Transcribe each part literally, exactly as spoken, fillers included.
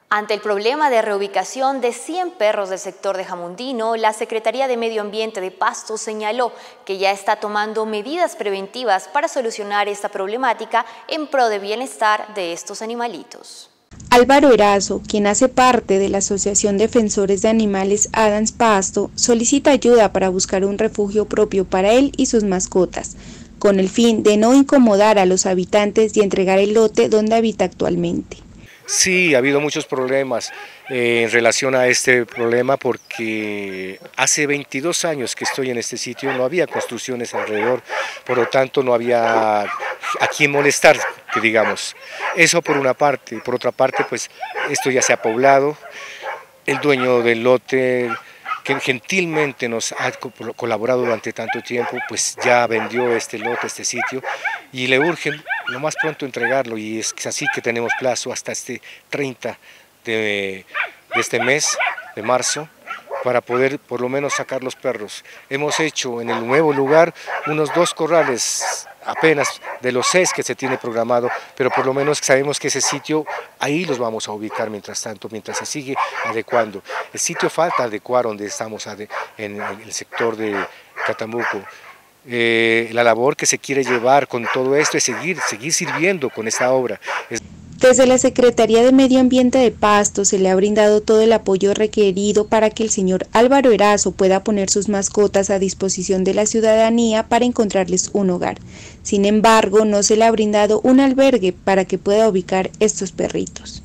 Ante el problema de reubicación de cien perros del sector de Jamundino, la Secretaría de Medio Ambiente de Pasto señaló que ya está tomando medidas preventivas para solucionar esta problemática en pro de bienestar de estos animalitos. Álvaro Erazo, quien hace parte de la Asociación Defensores de Animales Adams Pasto, solicita ayuda para buscar un refugio propio para él y sus mascotas, con el fin de no incomodar a los habitantes y entregar el lote donde habita actualmente. Sí, ha habido muchos problemas eh, en relación a este problema porque hace veintidós años que estoy en este sitio, no había construcciones alrededor, por lo tanto no había a quién molestar, que digamos. Eso por una parte, por otra parte pues esto ya se ha poblado, el dueño del lote que gentilmente nos ha colaborado durante tanto tiempo, pues ya vendió este lote, este sitio, y le urge lo más pronto entregarlo, y es así que tenemos plazo hasta este treinta de, de este mes, de marzo, para poder por lo menos sacar los perros. Hemos hecho en el nuevo lugar unos dos corrales, apenas de los seis que se tiene programado, pero por lo menos sabemos que ese sitio, ahí los vamos a ubicar mientras tanto, mientras se sigue adecuando. El sitio falta adecuar donde estamos en el sector de Catambuco. Eh, la labor que se quiere llevar con todo esto es seguir, seguir sirviendo con esta obra. Es Desde la Secretaría de Medio Ambiente de Pasto se le ha brindado todo el apoyo requerido para que el señor Álvaro Erazo pueda poner sus mascotas a disposición de la ciudadanía para encontrarles un hogar. Sin embargo, no se le ha brindado un albergue para que pueda ubicar estos perritos.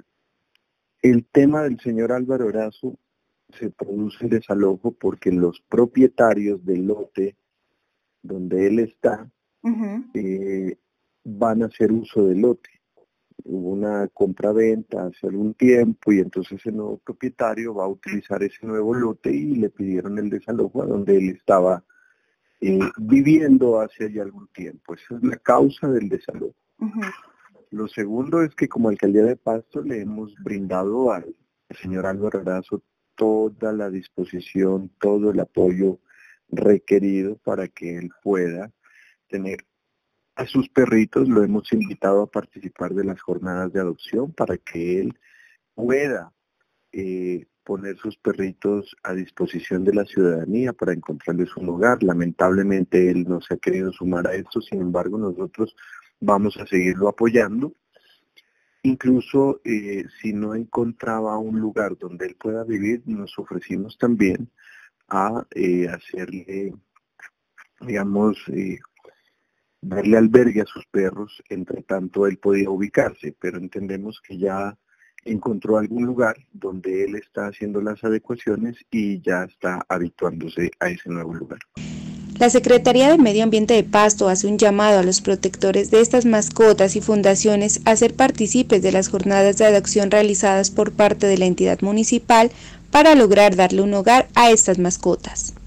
El tema del señor Álvaro Erazo se produce el desalojo porque los propietarios del lote donde él está uh-huh. eh, van a hacer uso del lote. Hubo una compra-venta hace algún tiempo y entonces el nuevo propietario va a utilizar ese nuevo lote y le pidieron el desalojo a donde él estaba eh, viviendo hace ya algún tiempo. Esa es la causa del desalojo. Uh-huh. Lo segundo es que como alcaldía de Pasto le hemos brindado al señor Álvaro Erazo toda la disposición, todo el apoyo requerido para que él pueda tener a sus perritos. Lo hemos invitado a participar de las jornadas de adopción para que él pueda eh, poner sus perritos a disposición de la ciudadanía para encontrarles un hogar. Lamentablemente él no se ha querido sumar a esto, sin embargo nosotros vamos a seguirlo apoyando. Incluso eh, si no encontraba un lugar donde él pueda vivir, nos ofrecimos también a eh, hacerle, digamos, eh, darle albergue a sus perros, entre tanto él podía ubicarse, pero entendemos que ya encontró algún lugar donde él está haciendo las adecuaciones y ya está habituándose a ese nuevo lugar. La Secretaría de Medio Ambiente de Pasto hace un llamado a los protectores de estas mascotas y fundaciones a ser partícipes de las jornadas de adopción realizadas por parte de la entidad municipal para lograr darle un hogar a estas mascotas.